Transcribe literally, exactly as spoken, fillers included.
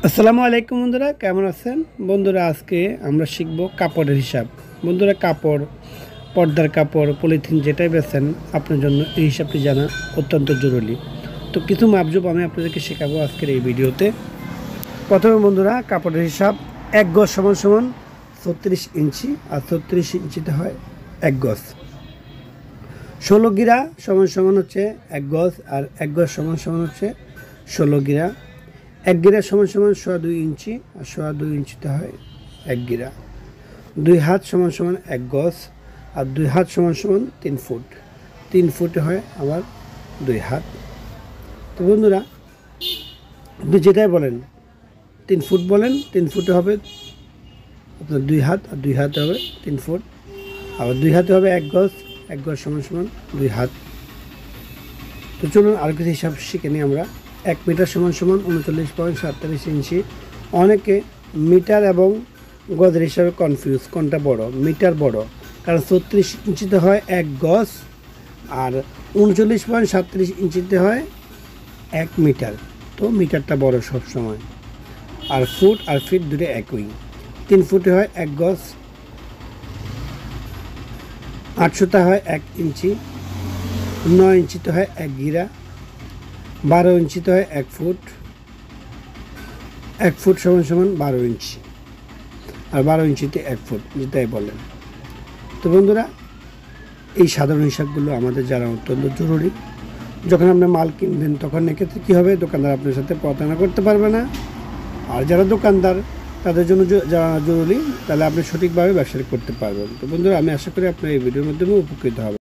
আসসালামু আলাইকুম বন্ধুরা, কেমন আছেন? বন্ধুরা, আজকে আমরা শিখব কাপড়ের হিসাব। বন্ধুরা, কাপড়, পর্দার কাপড়, পলিথিন যেটাই বেছেন, আপনার জন্য এই হিসাবটি জানা অত্যন্ত জরুরি। তো কিছু মাপজোপ আমি আপনাদেরকে শেখাবো আজকের এই ভিডিওতে। প্রথমে বন্ধুরা, কাপড়ের হিসাব এক গজ সমান সমান ছত্রিশ ইঞ্চি, আর ছত্রিশ ইঞ্চিতে হয় এক গজ। ষোলো গিরা সমান সমান হচ্ছে এক গজ, আর এক গজ সমান সমান হচ্ছে ষোলো গিরা। এক গিরা সমান সমান সোয়া দুই ইঞ্চি, আর সোয়া দুই ইঞ্চিতে হয় এক গিরা। দুই হাত সমান সমান এক গজ, আর দুই হাত সমান সমান তিন ফুট। তিন ফুটে হয় আবার দুই হাত। তো বন্ধুরা, আপনি যেটাই বলেন, তিন ফুট বলেন, তিন ফুটে হবে আপনার দুই হাত, আর দুই হাতে হবে তিন ফুট। আবার দুই হাতে হবে এক গজ, এক গজ সমান সমান দুই হাত। তো চলুন আর কিছু হিসাব শিখে নিই আমরা। এক মিটার সমান সমান উনচল্লিশ পয়েন্ট সাতত্রিশ ইঞ্চি। অনেকে মিটার এবং গজের হিসাবে কনফিউজ, কোনটা বড়? মিটার বড়, কারণ ছত্রিশ ইঞ্চিতে হয় এক গজ, আর উনচল্লিশ পয়েন্ট সাতত্রিশ ইঞ্চিতে হয় এক মিটার। তো মিটারটা বড় সব সময়। আর ফুট আর ফিট দুটো একই। তিন ফুটে হয় এক গজ, আটশোতে হয় এক ইঞ্চি, নয় ইঞ্চিতে হয় এক গিরা, বারো ইঞ্চিতে হয় এক ফুট। এক ফুট সমান সমান বারো ইঞ্চি, আর বারো ইঞ্চিতে এক ফুট, যেটাই বলেন। তো বন্ধুরা, এই সাধারণ হিসাবগুলো আমাদের জানা অত্যন্ত জরুরি। যখন আপনি মাল কিনবেন, তখন এক্ষেত্রে কী হবে, দোকানদার আপনার সাথে প্রতারণা করতে পারবে না। আর যারা দোকানদার, তাদের জন্য জানা জরুরি, তাহলে আপনি সঠিকভাবে ব্যবসা করতে পারবেন। তো বন্ধুরা, আমি আশা করি আপনার এই ভিডিওর মাধ্যমে উপকৃত হবেন।